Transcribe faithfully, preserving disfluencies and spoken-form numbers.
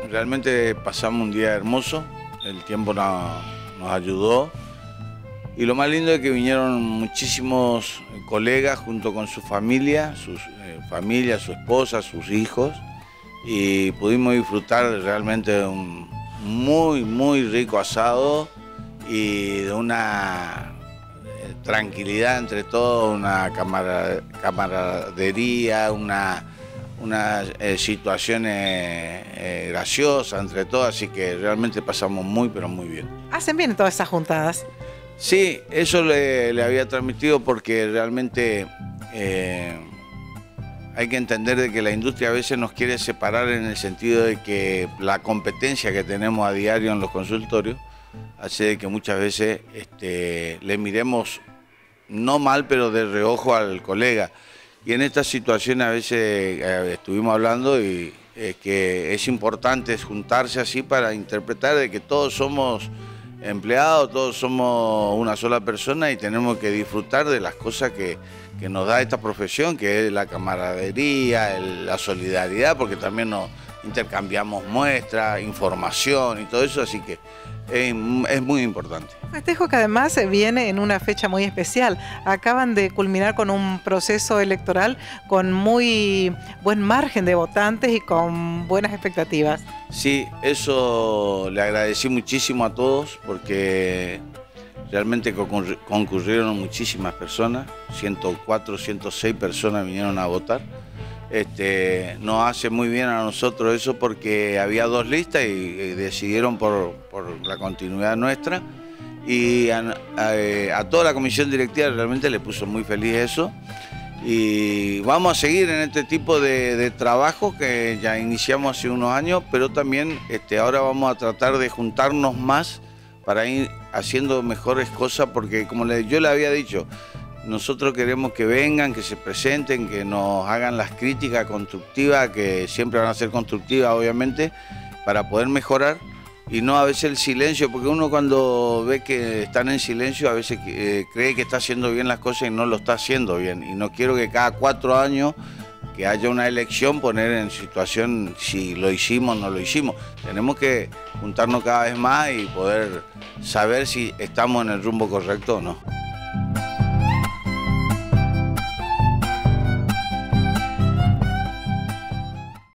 realmente pasamos un día hermoso, el tiempo no, nos ayudó y lo más lindo es que vinieron muchísimos colegas junto con su familia, sus eh, familias, su esposa, sus hijos, y pudimos disfrutar realmente de un muy, muy rico asado y de una tranquilidad entre todos, una camara, camaradería, una, una eh, situaciones eh, graciosas entre todos, así que realmente pasamos muy, pero muy bien. ¿Hacen bien todas esas juntadas? Sí, eso le, le había transmitido porque realmente eh, hay que entender de que la industria a veces nos quiere separar en el sentido de que la competencia que tenemos a diario en los consultorios hace de que muchas veces este, le miremos no mal, pero de reojo al colega. Y en estas situaciones a veces eh, estuvimos hablando y es que es importante juntarse así para interpretar de que todos somos empleados, todos somos una sola persona y tenemos que disfrutar de las cosas que, que nos da esta profesión, que es la camaradería, el, la solidaridad, porque también nos intercambiamos muestras, información y todo eso, así que es, es muy importante. Festejo que además viene en una fecha muy especial. Acaban de culminar con un proceso electoral con muy buen margen de votantes y con buenas expectativas. Sí, eso le agradecí muchísimo a todos porque realmente concurrieron muchísimas personas, ciento cuatro, ciento seis personas vinieron a votar. Este, nos hace muy bien a nosotros eso porque había dos listas y, y decidieron por, por la continuidad nuestra y a, a, a toda la comisión directiva realmente le puso muy feliz eso y vamos a seguir en este tipo de, de trabajo que ya iniciamos hace unos años, pero también este, ahora vamos a tratar de juntarnos más para ir haciendo mejores cosas porque como le, yo le había dicho, nosotros queremos que vengan, que se presenten, que nos hagan las críticas constructivas, que siempre van a ser constructivas obviamente, para poder mejorar y no a veces el silencio, porque uno cuando ve que están en silencio a veces eh, cree que está haciendo bien las cosas y no lo está haciendo bien. Y no quiero que cada cuatro años que haya una elección poner en situación si lo hicimos o no lo hicimos. Tenemos que juntarnos cada vez más y poder saber si estamos en el rumbo correcto o no.